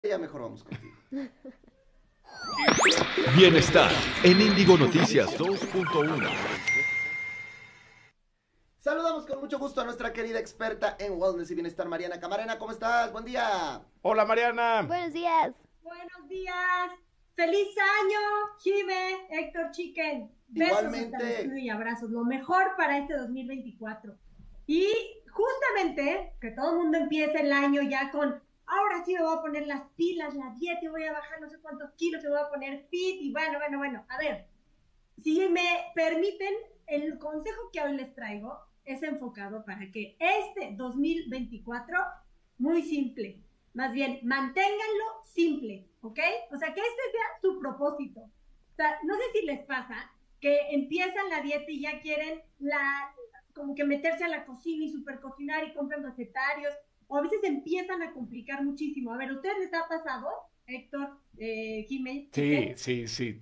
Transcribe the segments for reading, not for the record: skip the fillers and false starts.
Ya mejor vamos contigo. Bienestar en Índigo Noticias 2.1. Saludamos con mucho gusto a nuestra querida experta en wellness y bienestar, Mariana Camarena. ¿Cómo estás? Buen día. Hola Mariana. Buenos días. Buenos días. ¡Feliz año, Jime, Héctor Chicken! Besos hasta el Igualmente. estudio y abrazos. Lo mejor para este 2024. Y justamente que todo el mundo empiece el año ya con, ahora sí me voy a poner las pilas, la dieta, y voy a bajar no sé cuántos kilos, me voy a poner fit y bueno. A ver, si me permiten, el consejo que hoy les traigo es enfocado para que este 2024, muy simple, más bien, manténganlo simple, ¿ok? O sea, que este sea su propósito. O sea, no sé si les pasa que empiezan la dieta y ya quieren como que meterse a la cocina y super cocinar y compran recetarios, o a veces empiezan a complicar muchísimo. A ver, ¿a ustedes les ha pasado, Héctor, Jiménez? Sí,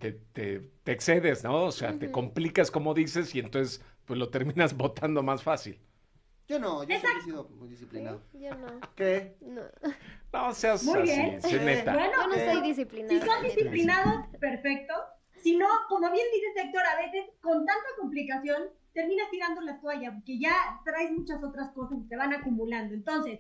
te excedes, ¿no? O sea, te complicas como dices y entonces pues lo terminas botando más fácil. Yo no, yo siempre he Exacto. sido muy disciplinado. Yo no. ¿Qué? No. No seas Muy así, bien. sé neta. Bueno, Yo no soy si disciplinada. son disciplinados, perfecto. Si no, como bien dice Héctor, a veces con tanta complicación terminas tirando la toalla porque ya traes muchas otras cosas y te van acumulando. Entonces,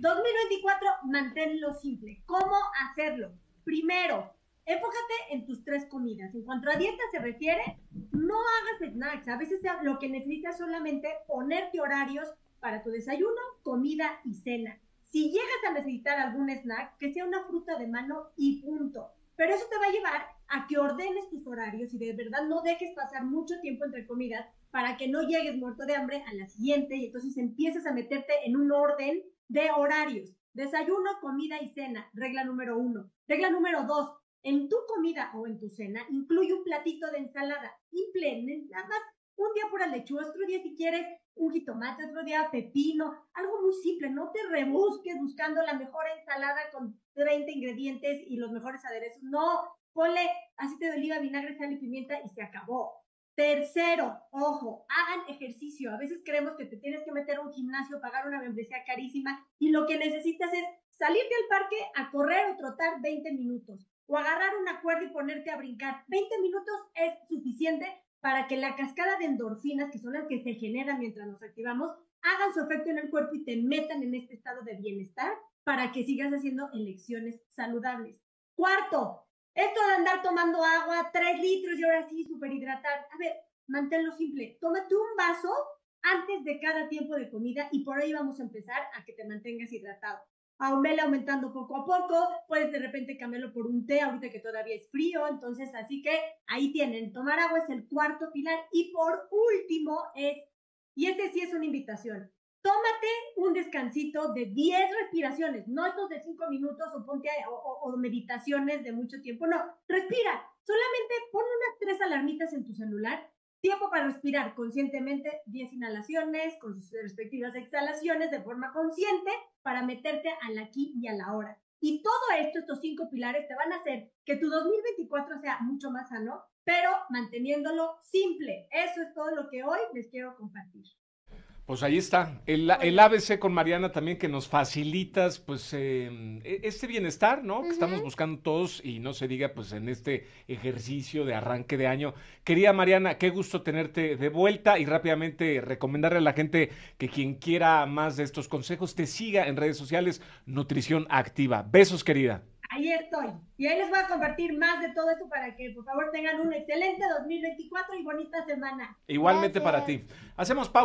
2024, manténlo simple. ¿Cómo hacerlo? Primero, enfócate en tus 3 comidas. En cuanto a dieta se refiere, no hagas snacks. A veces lo que necesitas solamente ponerte horarios para tu desayuno, comida y cena. Si llegas a necesitar algún snack, que sea una fruta de mano y punto. Pero eso te va a llevar a que ordenes tus horarios y de verdad no dejes pasar mucho tiempo entre comidas para que no llegues muerto de hambre a la siguiente y entonces empieces a meterte en un orden de horarios. Desayuno, comida y cena, regla número 1. Regla número 2, en tu comida o en tu cena incluye un platito de ensalada. Simple, nada más un día pura lechuga, otro día si quieres un jitomate, otro día pepino, algo muy simple, no te rebusques buscando la mejor ensalada con 30 ingredientes y los mejores aderezos, no, ponle aceite de oliva, vinagre, sal y pimienta y se acabó. Tercero, ojo, hagan ejercicio. A veces creemos que te tienes que meter a un gimnasio, pagar una membresía carísima y lo que necesitas es salirte al parque a correr o trotar 20 minutos o agarrar una cuerda y ponerte a brincar. 20 minutos es suficiente para que la cascada de endorfinas, que son las que se generan mientras nos activamos, hagan su efecto en el cuerpo y te metan en este estado de bienestar para que sigas haciendo elecciones saludables. Cuarto, esto de andar tomando agua, 3 litros y ahora sí, súper hidratar. A ver, manténlo simple. Tómate un vaso antes de cada tiempo de comida y por ahí vamos a empezar a que te mantengas hidratado. Vela aumentando poco a poco, puedes de repente cambiarlo por un té ahorita que todavía es frío, entonces así que ahí tienen, tomar agua es el cuarto pilar y por último es, y este sí es una invitación, tómate un descansito de 10 respiraciones, no estos de 5 minutos o ponte o meditaciones de mucho tiempo, no, respira, solamente pon unas 3 alarmitas en tu celular, tiempo para respirar conscientemente, 10 inhalaciones con sus respectivas exhalaciones de forma consciente para meterte al aquí y a la hora. Y todo esto, estos 5 pilares, te van a hacer que tu 2024 sea mucho más sano, pero manteniéndolo simple. Eso es todo lo que hoy les quiero compartir. Pues ahí está, el ABC con Mariana también que nos facilitas pues este bienestar, ¿no? Que estamos buscando todos y no se diga pues en este ejercicio de arranque de año. Querida Mariana, qué gusto tenerte de vuelta y rápidamente recomendarle a la gente que quien quiera más de estos consejos te siga en redes sociales Nutrición Activa. Besos, querida. Ahí estoy. Y ahí les voy a compartir más de todo esto para que por favor tengan un excelente 2024 y bonita semana. Igualmente para Gracias. ti. Hacemos pausa.